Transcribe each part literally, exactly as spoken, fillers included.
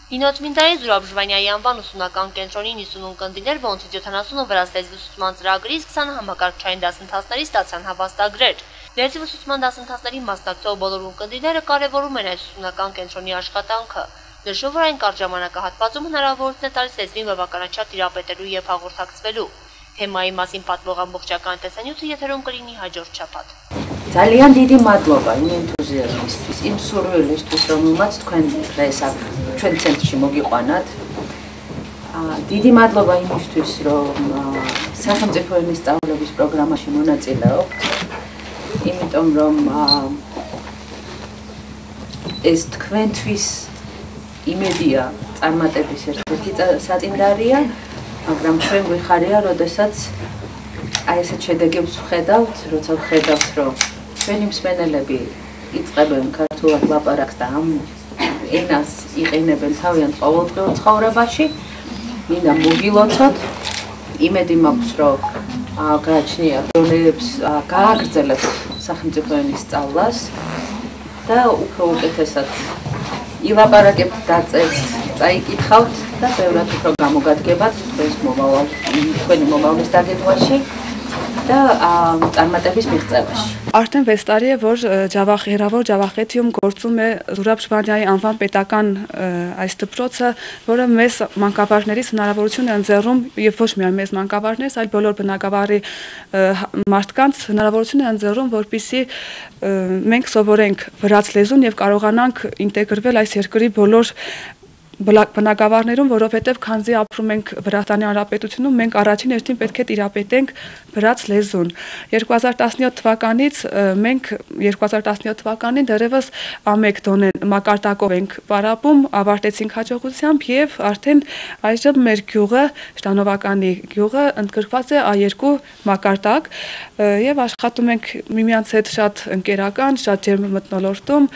Ինոցմինտայի Զուրաբ Ժվանյայի անվան ուսումնական կենտրոնի նիստունուն կնդիներ, որոնցից յոթանասունը վրաց լեզվի ծրագրից, քսանը համակարգչային դասընթացների ստացան հավաստագրեր։ Լեզվի ուսուցման դասընթացների մասնակցող բոլոր ունկնդիրները կարևորում են այս ուսումնական կենտրոնի աշխատանքը։ Նշում, որ այն կարճ ժամանակահատվածում հնարավորություն է տալիս լեզվին բավականաչափ տիրապետելու և հաղորդակցվելու։ Թեմայի մասին պատմող ամբողջական տեսանյութը եթերում կլինի հաջորդ շաբաթ։ Ძალიან დიდი მადლობა იმ ენთუზიაზმისთვის, იმ სურვილისთვის, რომელმაც თქვენ დღეს აქ ჩვენ ცენტრში მოგიყვანათ. დიდი მადლობა იმისთვის, რომ სახელმწიფო ენის სწავლების პროგრამაში მონაწილეობთ, იმიტომ რომ ეს თქვენთვის იმედია წარმატების ერთ-ერთი საწინდარია, მაგრამ ჩვენ გვიხარია, როდესაც აი ესეთ შედეგებს ვხედავთ, როცა ვხედავთ, რომ ჩვენი მსმენელები იწყებენ ქართულად ლაპარაკს და ამ ენას იყენებენ თავიანთ ყოველდღიურ ცხოვრებაში, მინდა მოგილოცოთ, იმედი მაქვს, რომ გააჩნიათ დონეებს, გააგრძელებთ სახელმწიფო ენის სწავლას და უფრო უკეთესად ილაპარაკებთ, დაწერთ, წაიკითხავთ და ბევრად უფრო გამოგადგებათ თქვენს მომავალ, თქვენი მომავლის დაგეგმვაში და წარმატების მიღწევაში. Արդեն վեց տարի է, որ Ջավախերավոր Ջավախեթիում գործում է Զուրաբ Ժվանյայի անվան պետական այս դպրոցը, որը մեզ մանկավարժներից հնարավորություն է ընձեռում եւ ոչ միայն մեզ մանկավարժներից, այլ բոլոր բնակավարի մարդկանց հնարավորություն է ընձեռում, որպեսզի մենք սովորենք վրաց լեզուն եւ կարողանանք ինտեգրվել այս երկրի բոլոր բնակավարներում, որովհետև քանզի ապրում ենք Վրաստանի Հանրապետությունում, մենք առաջին հերթին պետք է տիրապետենք վրաց լեզուն։ երկու հազար տասնյոթ թվականից մենք երկու հազար տասնյոթ թվականին դեռևս ամեկ դոնեն մակարդակով ենք պարապում, ավարտեցինք հաջողությամբ եւ արդեն այժմ մեր գյուղը, Շտանովականի գյուղը ընդգրկված է այ երկու մակարդակ եւ աշխատում ենք միմյանց հետ շատ ընկերական, շատ ջերմ մթնոլորտում,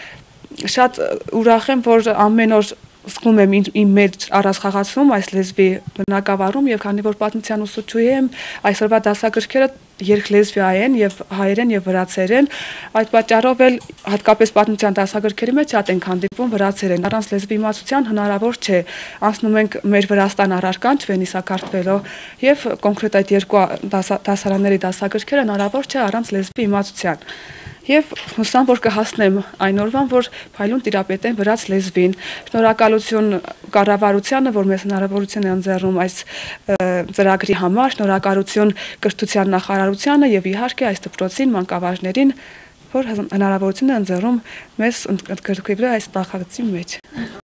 շատ ուրախ եմ, որ ամեն օր զգում եմ իմ մեջ առանցխաղացում այս լեզվի բնակավարում եւ քանի որ պատմության ուսուցչուհի եմ, այսօրվա դասագրքերը երկլեզվիա են եւ հայերեն եւ վրացերեն, այդ պատճառով էլ հատկապես պատմության դասագրքերի մեջ շատ ենք հանդիպում վրացերեն, առանց լեզվի իմացության հնարավոր չէ։ Անցնում ենք մեր Վրաստան առարկան չվենիսակարգվելով եւ կոնկրետ այդ երկու դասարանների դասագրքերը հնարավոր չէ առանց լեզվի իմացության։ Եվ հուսամ, որ կհասնեմ այն օրվան, որ փայլուն տիրապետեմ վրաց լեզվին։ Շնորհակալություն կառավարությանը, որ մեզ հնարավորություն է ընձեռում այս ծրագրի համար, շնորհակալություն կրթության նախարարությանը եւ իհարկե այս դպրոցին, մանկավարժներին, որ հնարավորություն է ընձեռում մեզ ընդգրկվել այս նախագծի մեջ։